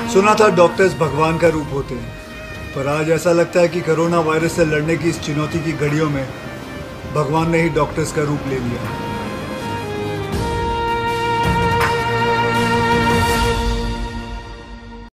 सुना था डॉक्टर्स भगवान का रूप होते हैं, पर आज ऐसा लगता है कि कोरोना वायरस से लड़ने की इस चुनौती की घड़ियों में भगवान ने ही डॉक्टर्स का रूप ले लिया है।